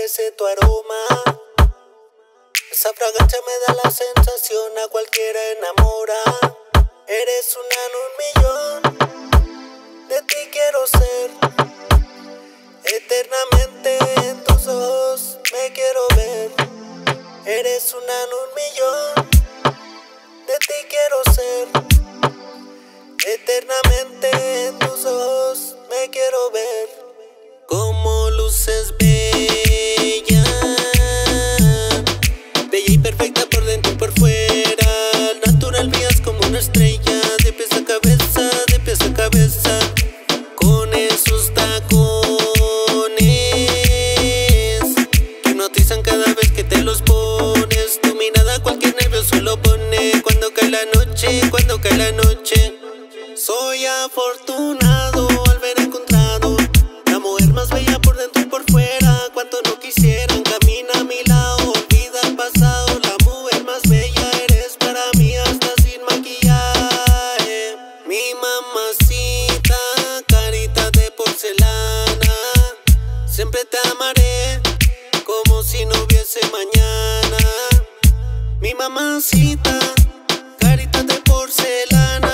enloquece tu aroma. Esa fragancia me da la sensación, a cualquiera enamora. Eres una en un millón, de ti quiero ser. Eternamente en tus ojos me quiero ver. Eres una en un millón, de ti quiero ser. Eternamente en tus ojos me quiero ver. Como luces bella, bella y perfecta por dentro y por fuera. Natural, brillas como una estrella, de pies a cabeza, de pies a cabeza. Con esos tacones que hipnotizan cada vez que te los pones. Tu mirada cualquier nervioso lo pone. Cuando cae la noche, cuando cae la noche. Soy afortunado al haber encontrado la mujer más bella por dentro y por fuera. Cuanto no quisieran, camina a mi lado, olvida el pasado. La mujer más bella eres para mí, hasta sin maquillaje. Mi mamacita, carita de porcelana, siempre te amaré como si no hubiese mañana. Mi mamacita, carita de porcelana,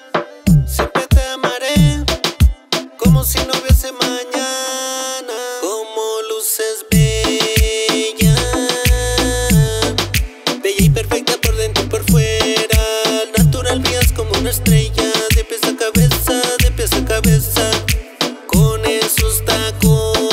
como si no hubiese mañana. Como luces bella, bella y perfecta por dentro y por fuera. Natural, brillas como una estrella, de pies a cabeza, de pies a cabeza. Con esos tacones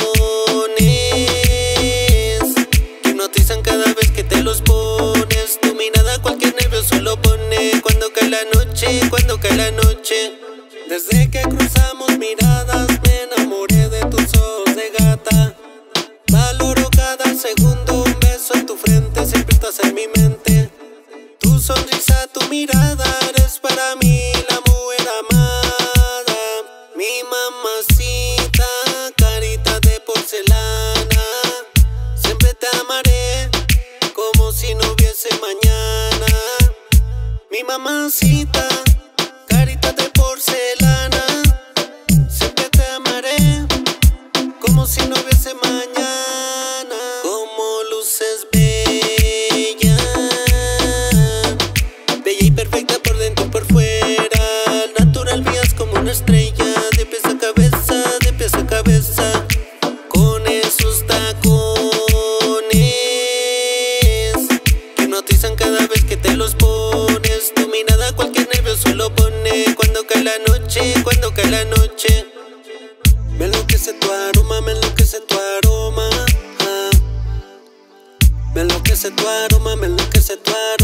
que hipnotizan cada vez que te los pones. Tu mirada cualquier nervioso lo pone. Cuando cae la noche, cuando cae la noche. Desde que cruzamos miradas me enamoré de tus ojos de gata. Valoro cada segundo, un beso en tu frente, siempre estás en mi mente. Tu sonrisa, tu mirada, eres para mí la mujer amada. Mi mamacita, carita de porcelana, siempre te amaré como si no hubiese mañana. Mi mamacita, carita de porcelana, siempre te amaré como si no hubiese mañana. Como luces bella, bella y perfecta por dentro y por fuera. Natural, brillas como una estrella, de pies a cabeza, de pies a cabeza. Con esos tacones que hipnotizan cada vez que te los pones. Tu mirada cualquier nervioso lo pone. Cuando cae la noche, cuando cae la noche. Me enloquece tu aroma, me enloquece tu aroma. Me enloquece tu aroma, me enloquece tu aroma.